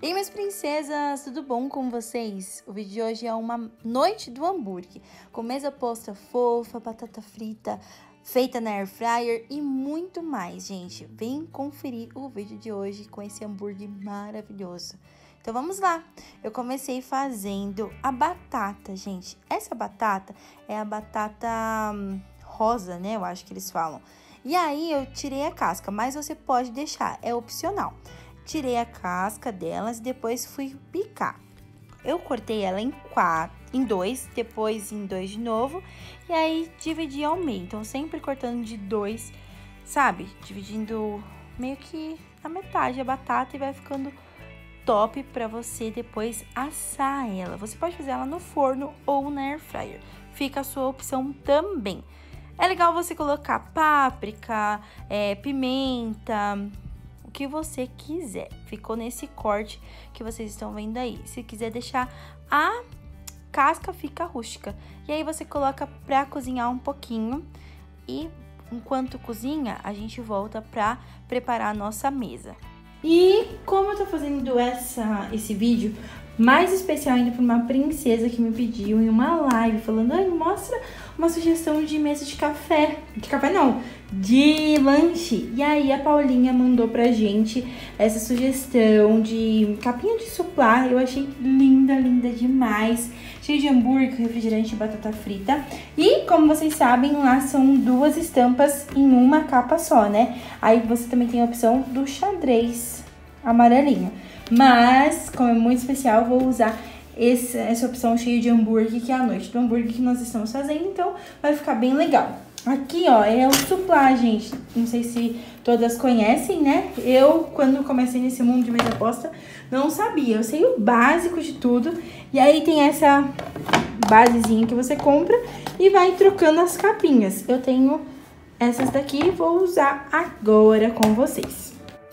E aí, minhas princesas, tudo bom com vocês? O vídeo de hoje é uma noite do hambúrguer, com mesa posta fofa, batata frita, feita na air fryer e muito mais, gente. Vem conferir o vídeo de hoje com esse hambúrguer maravilhoso. Então vamos lá. Eu comecei fazendo a batata, gente. Essa batata é a batata rosa, né? Eu acho que eles falam. E aí eu tirei a casca, mas você pode deixar, é opcional. Tirei a casca delas e depois fui picar. Eu cortei ela em dois, depois em dois de novo. E aí dividi ao meio. Então sempre cortando de dois, sabe? Dividindo meio que a metade a batata e vai ficando top pra você depois assar ela. Você pode fazer ela no forno ou na air fryer. Fica a sua opção também. É legal você colocar páprica, pimenta, o que você quiser. Ficou nesse corte que vocês estão vendo aí. Se quiser deixar a casca, fica rústica. E aí você coloca pra cozinhar um pouquinho. E enquanto cozinha, a gente volta pra preparar a nossa mesa. E como eu tô fazendo esse vídeo mais especial ainda para uma princesa que me pediu em uma live, falando, ai, mostra uma sugestão de mesa de café. De café não, de lanche. E aí a Paulinha mandou pra gente essa sugestão de capinha de suplá. Eu achei linda, linda demais. Cheio de hambúrguer, refrigerante e batata frita. E como vocês sabem, lá são duas estampas em uma capa só, né? Aí você também tem a opção do xadrez amarelinho. Mas, como é muito especial, vou usar essa opção cheia de hambúrguer, que é a noite do hambúrguer que nós estamos fazendo. Então, vai ficar bem legal. Aqui, ó, é o suplá, gente. Não sei se todas conhecem, né? Eu, quando comecei nesse mundo de mesa posta, não sabia. Eu sei o básico de tudo. E aí tem essa basezinha que você compra e vai trocando as capinhas. Eu tenho essas daqui e vou usar agora com vocês.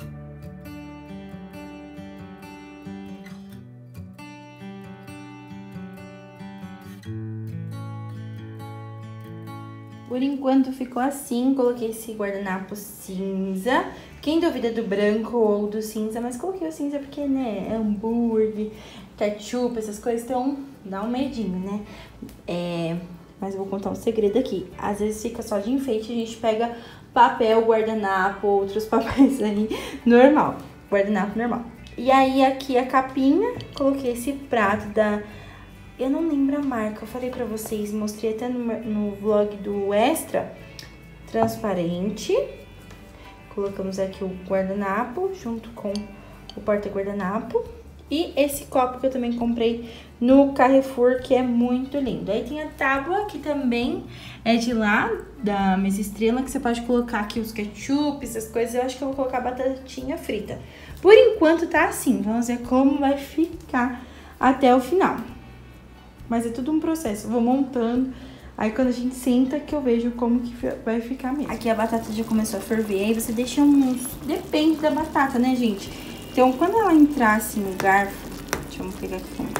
Por enquanto ficou assim, coloquei esse guardanapo cinza. Quem duvida do branco ou do cinza, mas coloquei o cinza porque, né, é hambúrguer, ketchup, essas coisas, então dá um medinho, né? Mas eu vou contar um segredo aqui. Às vezes fica só de enfeite, a gente pega papel, guardanapo, outros papéis aí, normal, guardanapo normal. E aí aqui a capinha, coloquei esse prato da... Eu não lembro a marca, eu falei pra vocês, mostrei até no vlog do Extra, transparente. Colocamos aqui o guardanapo junto com o porta-guardanapo. E esse copo que eu também comprei no Carrefour, que é muito lindo. Aí tem a tábua, que também é de lá, da Mesa Estrela, que você pode colocar aqui os ketchup, essas coisas. Eu acho que eu vou colocar batatinha frita. Por enquanto tá assim, vamos ver como vai ficar até o final. Mas é tudo um processo, eu vou montando, aí quando a gente senta que eu vejo como que vai ficar mesmo. Aqui a batata já começou a ferver, aí você deixa uns... Depende da batata, né, gente? Então, quando ela entrar assim no garfo... Deixa eu pegar aqui também.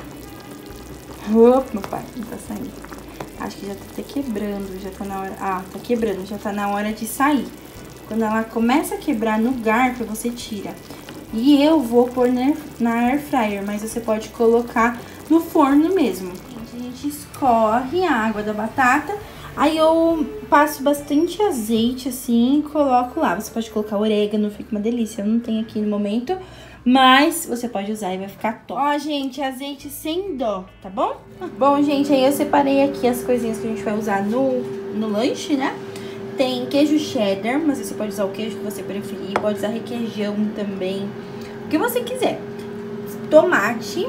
Opa, meu pai, não tá saindo. Acho que já tá até quebrando, já tá na hora... Ah, tá quebrando, já tá na hora de sair. Quando ela começa a quebrar no garfo, você tira. E eu vou pôr na air fryer, mas você pode colocar no forno mesmo. A gente escorre a água da batata, aí eu passo bastante azeite assim e coloco lá. Você pode colocar orégano, fica uma delícia. Eu não tenho aqui no momento, mas você pode usar e vai ficar top. Ó, gente, azeite sem dó, tá bom? Bom, gente, aí eu separei aqui as coisinhas que a gente vai usar no lanche, né? Tem queijo cheddar, mas você pode usar o queijo que você preferir, pode usar requeijão também, o que você quiser. Tomate.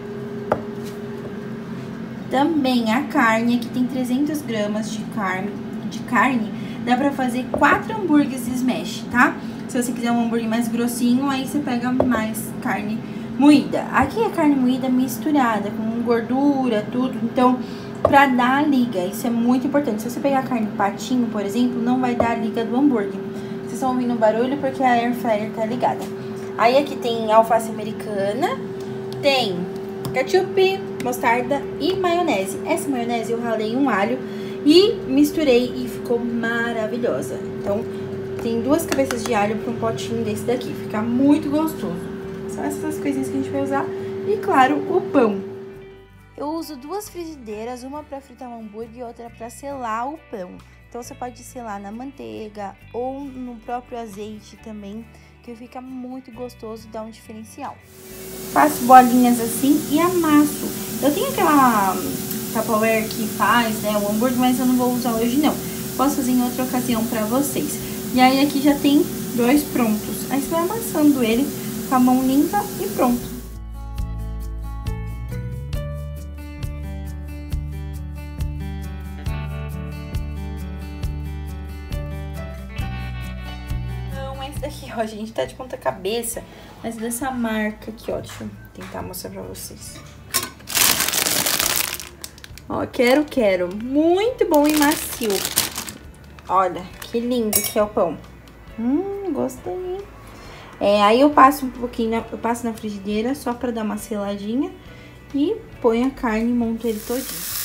Também a carne, aqui tem 300 gramas de carne, dá pra fazer 4 hambúrgueres smash, tá? Se você quiser um hambúrguer mais grossinho, aí você pega mais carne moída. Aqui é carne moída misturada, com gordura, tudo, então, pra dar a liga, isso é muito importante. Se você pegar carne patinho, por exemplo, não vai dar a liga do hambúrguer. Vocês estão ouvindo barulho porque a air fryer tá ligada. Aí aqui tem alface americana, tem ketchup, mostarda e maionese. Essa maionese eu ralei um alho e misturei e ficou maravilhosa. Então, tem 2 cabeças de alho para um potinho desse daqui. Fica muito gostoso. São essas coisinhas que a gente vai usar. E, claro, o pão. Eu uso 2 frigideiras, uma para fritar o hambúrguer e outra para selar o pão. Então, você pode selar na manteiga ou no próprio azeite também, que fica muito gostoso e dá um diferencial. Faço bolinhas assim e amasso. Eu tenho aquela Tupperware que faz, né, o hambúrguer, mas eu não vou usar hoje não. Posso fazer em outra ocasião pra vocês. E aí aqui já tem 2 prontos. Aí você vai amassando ele com a mão limpa e pronto. Esse daqui, ó, gente, tá de ponta cabeça, mas dessa marca aqui, ó, deixa eu tentar mostrar pra vocês. Ó, quero, muito bom e macio. Olha, que lindo que é o pão. Gostei. Aí eu passo um pouquinho, eu passo na frigideira só pra dar uma seladinha e ponho a carne e monto ele todinho.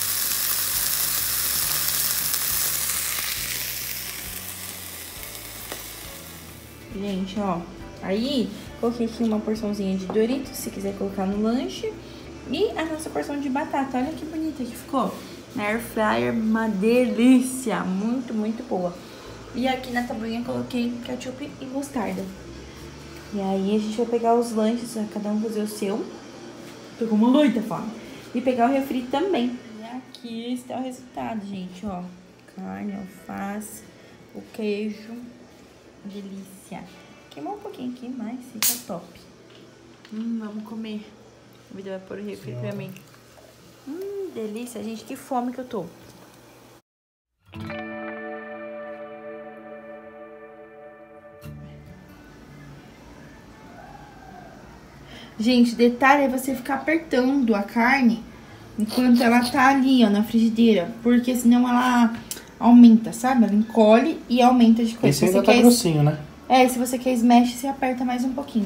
Gente, ó, aí coloquei aqui uma porçãozinha de Doritos, se quiser colocar no lanche. E a nossa porção de batata, olha que bonita que ficou. Na air fryer, uma delícia, muito, muito boa. E aqui na tabuinha coloquei ketchup e mostarda. E aí a gente vai pegar os lanches, cada um fazer o seu. Tô com muita fome. E pegar o refri também. E aqui está o resultado, gente, ó. Carne, alface, o queijo. Delícia. Queimou um pouquinho aqui, mas fica top. Vamos comer. A vida vai pôr o refri pra mim. Delícia, gente. Que fome que eu tô. Gente, detalhe é você ficar apertando a carne enquanto ela tá ali, ó, na frigideira. Porque senão ela aumenta, sabe? Ela encolhe e aumenta de coisa. Esse ainda tá grossinho, né? Se você quer smash, você aperta mais um pouquinho.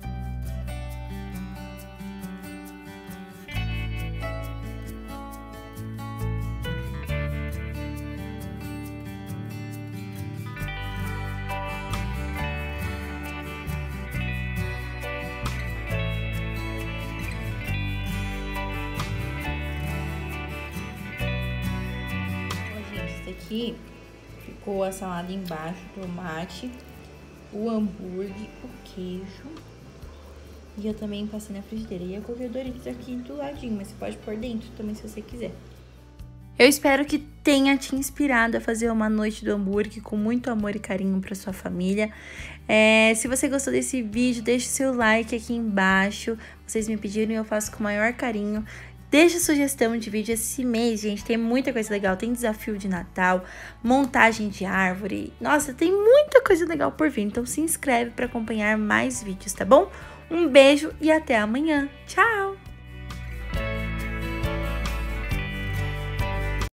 Aqui ficou a salada embaixo, tomate, o hambúrguer, o queijo. E eu também passei na frigideira. E eu coloquei o Doritos aqui do ladinho, mas você pode pôr dentro também se você quiser. Eu espero que tenha te inspirado a fazer uma noite do hambúrguer com muito amor e carinho para sua família. Se você gostou desse vídeo, deixe seu like aqui embaixo. Vocês me pediram e eu faço com o maior carinho. Deixa sugestão de vídeo esse mês, gente, tem muita coisa legal. Tem desafio de Natal, montagem de árvore. Nossa, tem muita coisa legal por vir. Então se inscreve para acompanhar mais vídeos, tá bom? Um beijo e até amanhã. Tchau!